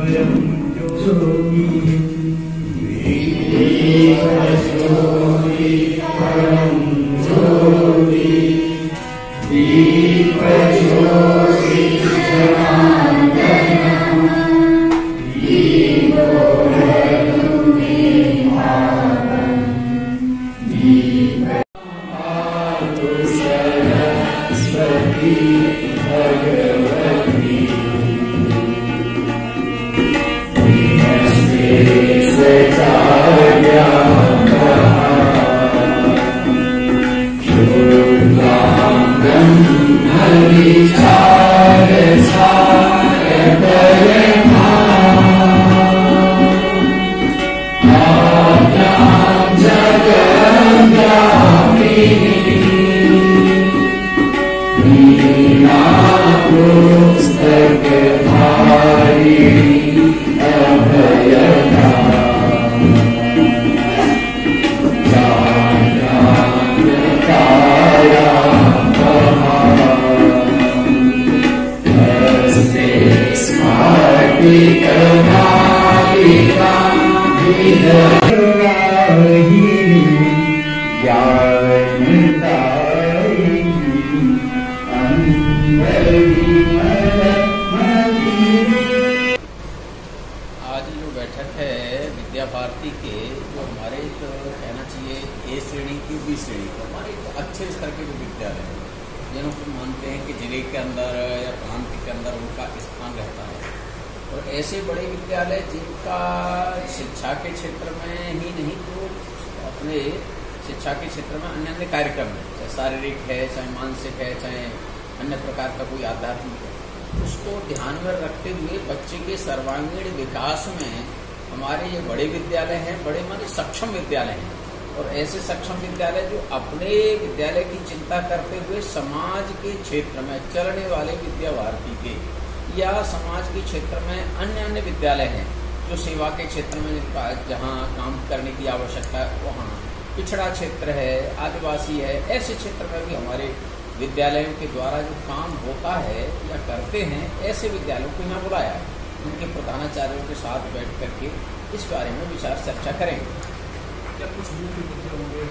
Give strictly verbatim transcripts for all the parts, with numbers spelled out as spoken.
भारती के जो हमारे तो कहना चाहिए ए श्रेणी की बी श्रेणी को हमारे एक अच्छे स्तर के जो विद्यालय हैं जिनको मानते हैं कि जिले के अंदर या प्रांत के अंदर उनका स्थान रहता है, और ऐसे बड़े विद्यालय जिनका शिक्षा के क्षेत्र में ही नहीं तो अपने शिक्षा के क्षेत्र में अन्य अन्य कार्यक्रम है, चाहे शारीरिक है, चाहे मानसिक है, चाहे अन्य प्रकार का कोई आध्यात्मिक है, उसको ध्यान में रखते हुए बच्चे के सर्वांगीण विकास में हमारे ये बड़े विद्यालय हैं, बड़े माने सक्षम विद्यालय हैं, और ऐसे सक्षम विद्यालय जो अपने विद्यालय की चिंता करते हुए समाज के क्षेत्र में चलने वाले विद्या भारती के या समाज के क्षेत्र में अन्य अन्य विद्यालय हैं जो सेवा के क्षेत्र में जहाँ काम करने की आवश्यकता है, वहाँ पिछड़ा क्षेत्र है, आदिवासी है, ऐसे क्षेत्र में भी हमारे विद्यालयों के द्वारा जो काम होता है या करते हैं, ऐसे विद्यालयों को यहाँ बुलाया है। उनके प्रधानाचार्यों के साथ बैठ करके इस बारे में विचार चर्चा करेंगे। क्या कुछ मुख्य मुद्दे होंगे?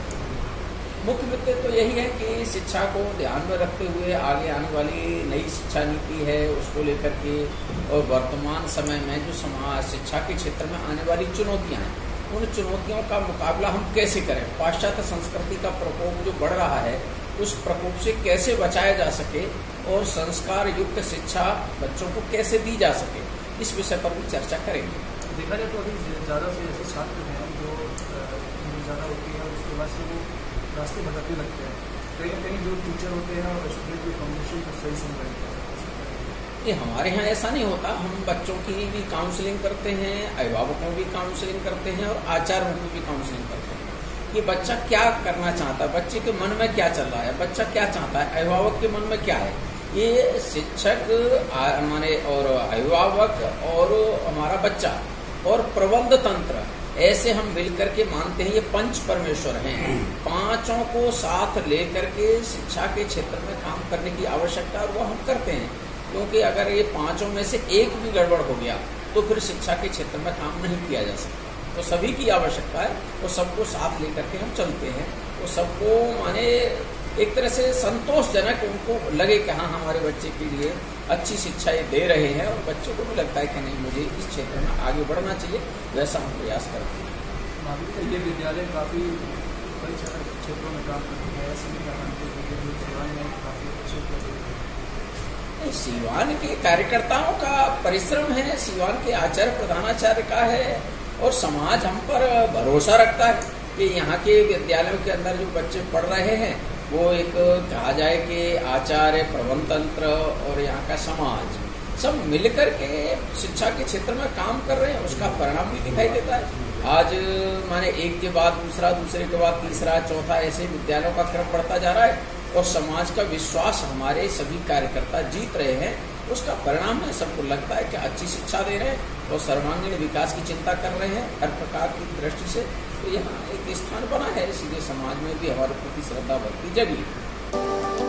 मुख्य मुद्दे तो यही है कि शिक्षा को ध्यान में रखते हुए आगे आने वाली नई शिक्षा नीति है उसको लेकर के, और वर्तमान समय में जो समाज शिक्षा के क्षेत्र में आने वाली चुनौतियां हैं, उन चुनौतियों का मुकाबला हम कैसे करें, पाश्चात्य संस्कृति का प्रकोप जो बढ़ रहा है उस प्रकोप से कैसे बचाया जा सके, और संस्कार युक्त शिक्षा बच्चों को कैसे दी जा सके, इस विषय पर भी चर्चा करेंगे। देखा जाए तो अभी ज़्यादा से ऐसे छात्र हैं जो ज़्यादा होती है और उसके बाद से वो रास्ते भटकने लगते हैं, कहीं ना कहीं जो टीचर होते हैं और स्टूडेंट की कम्युनिकेशन को सही समझ रहे हैं। ये हमारे यहाँ ऐसा नहीं होता, हम बच्चों की भी काउंसलिंग करते हैं, अभिभावकों की काउंसलिंग करते हैं और आचार्यों की भी काउंसलिंग करते हैं कि बच्चा क्या करना चाहता है, बच्चे के मन में क्या चल रहा है, बच्चा क्या चाहता है, अभिभावक के मन में क्या है। ये शिक्षक माने और अभिभावक और हमारा बच्चा और प्रबंध तंत्र, ऐसे हम मिलकर के मानते हैं ये पंच परमेश्वर हैं, पांचों को साथ लेकर के शिक्षा के क्षेत्र में काम करने की आवश्यकता और वो हम करते हैं, क्योंकि अगर ये पांचों में से एक भी गड़बड़ हो गया तो फिर शिक्षा के क्षेत्र में काम नहीं किया जा सकता। तो सभी की आवश्यकता है, वो सबको साथ लेकर के हम चलते हैं, वो सबको माने एक तरह से संतोषजनक उनको लगे कि हाँ हमारे बच्चे के लिए अच्छी शिक्षा ये दे रहे हैं, और बच्चों को भी लगता है कि नहीं मुझे इस क्षेत्र में आगे बढ़ना चाहिए, वैसा हम प्रयास करते हैं। ये विद्यालय काफ़ी कई क्षेत्रों में काम करते हैं, ऐसे नहीं कहना काफ़ी अच्छे सीवान के कार्यकर्ताओं का परिश्रम है, सीवान के आचार्य प्रधानाचार्य का है, और समाज हम पर भरोसा रखता है कि यहाँ के विद्यालयों के अंदर जो बच्चे पढ़ रहे हैं वो एक कहा जाए कि आचार्य, प्रबंध तंत्र और यहाँ का समाज सब मिलकर के शिक्षा के क्षेत्र में काम कर रहे हैं, उसका परिणाम भी दिखाई देता है। आज माने एक के बाद दूसरा, दूसरे के बाद तीसरा, चौथा, ऐसे विद्यालयों का क्रम बढ़ता जा रहा है, और समाज का विश्वास हमारे सभी कार्यकर्ता जीत रहे हैं, उसका परिणाम है। सबको लगता है कि अच्छी शिक्षा दे रहे हैं और सर्वांगीण विकास की चिंता कर रहे हैं हर प्रकार की दृष्टि से, तो यहाँ एक स्थान बना है, इसलिए समाज में भी हमारे प्रति श्रद्धा भक्ति जगी।